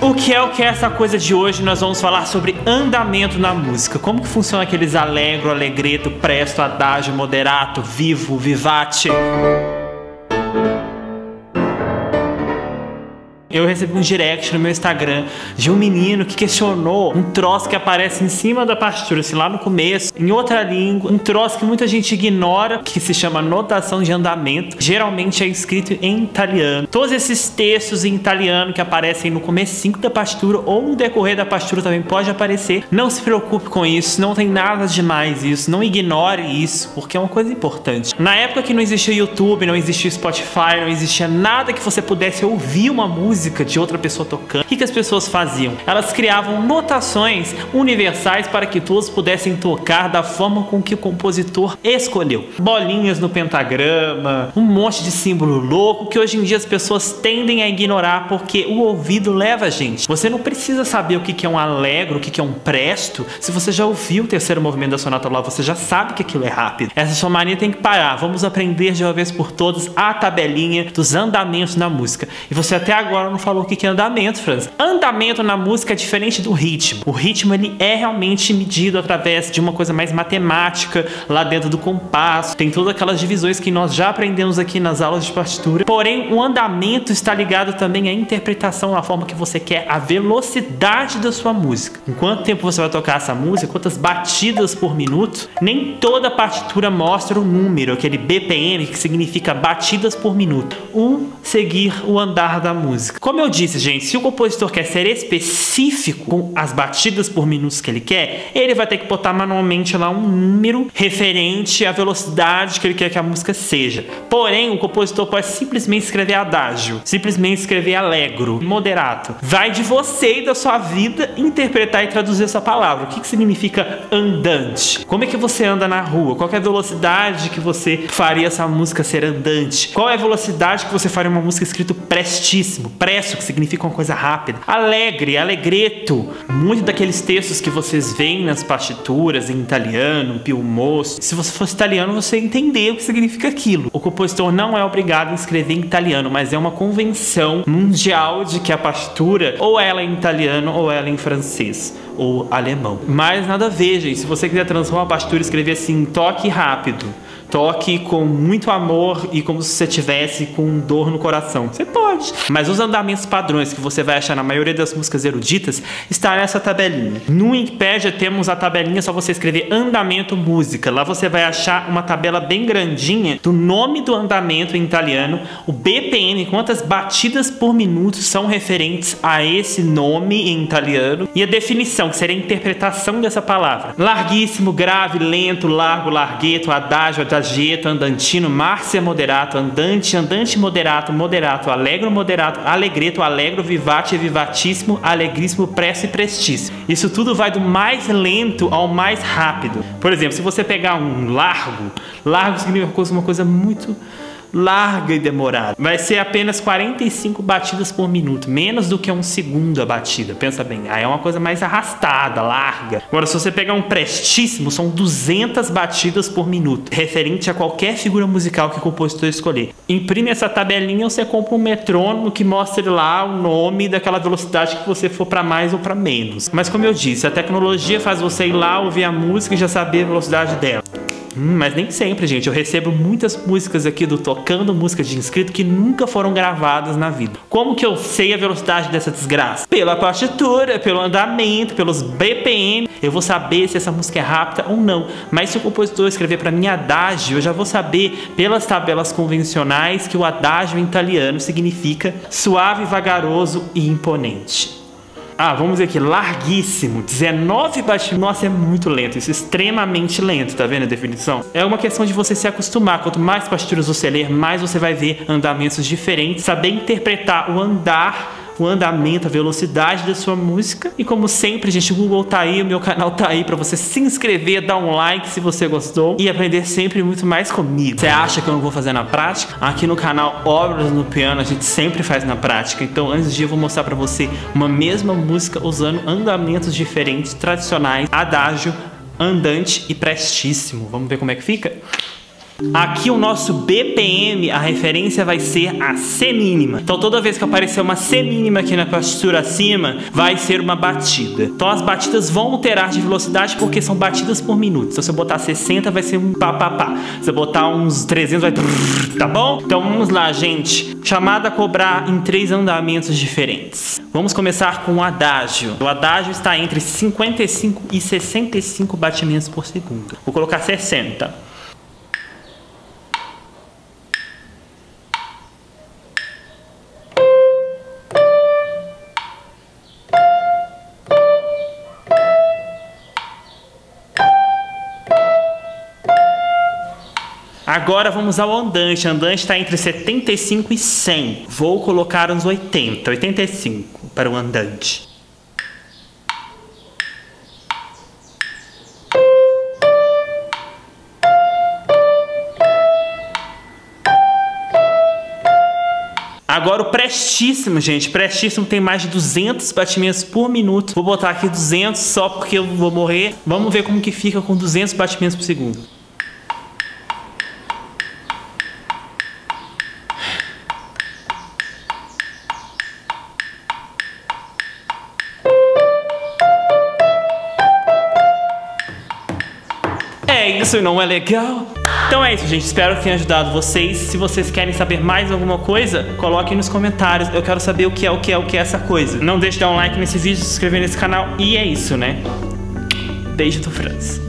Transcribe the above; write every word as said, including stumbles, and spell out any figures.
O que é o que é essa coisa de hoje? Nós vamos falar sobre andamento na música. Como que funciona aqueles allegro, allegretto, presto, adagio, moderato, vivo, vivace. Eu recebi um direct no meu Instagram de um menino que questionou um troço que aparece em cima da partitura, assim, lá no começo, em outra língua, um troço que muita gente ignora, que se chama notação de andamento. Geralmente é escrito em italiano. Todos esses textos em italiano que aparecem no comecinho da partitura ou no decorrer da partitura também pode aparecer. Não se preocupe com isso, não tem nada demais isso, não ignore isso, porque é uma coisa importante. Na época que não existia YouTube, não existia Spotify, não existia nada que você pudesse ouvir uma música de outra pessoa tocando, o que, que as pessoas faziam? Elas criavam notações universais para que todos pudessem tocar da forma com que o compositor escolheu. Bolinhas no pentagrama, um monte de símbolo louco que hoje em dia as pessoas tendem a ignorar porque o ouvido leva a gente. Você não precisa saber o que, que é um allegro, o que, que é um presto. Se você já ouviu o terceiro movimento da sonata lá, você já sabe que aquilo é rápido. Essa sua mania tem que parar. Vamos aprender de uma vez por todas a tabelinha dos andamentos na música. E você até agora não falou o que é andamento, Franz. Andamento na música é diferente do ritmo. O ritmo ele é realmente medido através de uma coisa mais matemática, lá dentro do compasso. Tem todas aquelas divisões que nós já aprendemos aqui nas aulas de partitura. Porém, o andamento está ligado também à interpretação, à forma que você quer, a velocidade da sua música. Em quanto tempo você vai tocar essa música, quantas batidas por minuto. Nem toda partitura mostra o número, aquele B P M, que significa batidas por minuto. Um, seguir o andar da música. Como eu disse, gente, se o compositor quer ser específico com as batidas por minutos que ele quer, ele vai ter que botar manualmente lá um número referente à velocidade que ele quer que a música seja. Porém, o compositor pode simplesmente escrever adágio, simplesmente escrever allegro, moderato. Vai de você e da sua vida interpretar e traduzir essa palavra. O que, que significa andante? Como é que você anda na rua? Qual é a velocidade que você faria essa música ser andante? Qual é a velocidade que você faria uma música escrito prestíssimo? Presto, que significa uma coisa rápida. Alegre, allegretto. Muitos daqueles textos que vocês veem nas partituras em italiano, pio mosso. Se você fosse italiano, você entender o que significa aquilo. O compositor não é obrigado a escrever em italiano, mas é uma convenção mundial de que a partitura ou ela é em italiano ou ela é em francês ou alemão. Mas nada a ver, gente. Se você quiser transformar a partitura e escrever assim, toque rápido, toque com muito amor e como se você tivesse com dor no coração, você pode. Mas os andamentos padrões que você vai achar na maioria das músicas eruditas está nessa tabelinha. No Wikipedia temos a tabelinha, só você escrever andamento música. Lá você vai achar uma tabela bem grandinha do nome do andamento em italiano, o B P M, quantas batidas por minuto são referentes a esse nome em italiano, e a definição, que seria a interpretação dessa palavra. Larguíssimo, grave, lento, largo, larghetto, adagio, adagietto, andantino, márcia, moderato, andante, andante, moderato, moderato, allegro, moderato, allegretto, allegro, vivace, vivatissimo, allegríssimo, presto e prestíssimo. Isso tudo vai do mais lento ao mais rápido. Por exemplo, se você pegar um largo, largo significa uma coisa muito larga e demorada. Vai ser apenas quarenta e cinco batidas por minuto, menos do que um segundo a batida. Pensa bem, aí é uma coisa mais arrastada, larga. Agora, se você pegar um prestíssimo, são duzentas batidas por minuto, referente a qualquer figura musical que o compositor escolher. Imprime essa tabelinha, você compra um metrônomo que mostre lá o nome daquela velocidade que você for para mais ou para menos. Mas como eu disse, a tecnologia faz você ir lá, ouvir a música e já saber a velocidade dela. Hum, mas nem sempre, gente. Eu recebo muitas músicas aqui do Tocando Música de Inscrito que nunca foram gravadas na vida. Como que eu sei a velocidade dessa desgraça? Pela partitura, pelo andamento, pelos B P M. Eu vou saber se essa música é rápida ou não. Mas se o compositor escrever para mim adágio, eu já vou saber pelas tabelas convencionais que o adágio em italiano significa suave, vagaroso e imponente. Ah, vamos dizer aqui, larguíssimo, dezenove batidas. Nossa, é muito lento, isso é extremamente lento, tá vendo a definição? É uma questão de você se acostumar. Quanto mais partituras você ler, mais você vai ver andamentos diferentes, saber interpretar o andar, o andamento, a velocidade da sua música. E como sempre, gente, o Google tá aí, o meu canal tá aí pra você se inscrever, dar um like se você gostou e aprender sempre muito mais comigo. Você acha que eu não vou fazer na prática? Aqui no canal Obras no Piano a gente sempre faz na prática. Então antes de eu vou mostrar pra você uma mesma música usando andamentos diferentes, tradicionais, adágio, andante e prestíssimo. Vamos ver como é que fica? Aqui o nosso B P M, a referência vai ser a C mínima. Então toda vez que aparecer uma C mínima aqui na partitura acima, vai ser uma batida. Então as batidas vão alterar de velocidade porque são batidas por minuto. Então se eu botar sessenta vai ser um pá pá pá. Se eu botar uns trezentos vai... Tá bom? Então vamos lá, gente. Chamada a cobrar em três andamentos diferentes. Vamos começar com o adágio. O adágio está entre cinquenta e cinco e sessenta e cinco batimentos por segundo. Vou colocar sessenta. Agora vamos ao andante. O andante está entre setenta e cinco e cem. Vou colocar uns oitenta, oitenta e cinco para o andante. Agora o prestíssimo, gente. Prestíssimo tem mais de duzentos batimentos por minuto. Vou botar aqui duzentos só porque eu vou morrer. Vamos ver como que fica com duzentos batimentos por segundo. É isso, não é legal? Então é isso, gente. Espero que tenha ajudado vocês. Se vocês querem saber mais alguma coisa, coloquem nos comentários. Eu quero saber o que é, o que é, o que é essa coisa. Não deixe de dar um like nesse vídeo, se inscrever nesse canal. E é isso, né? Beijo do Franz.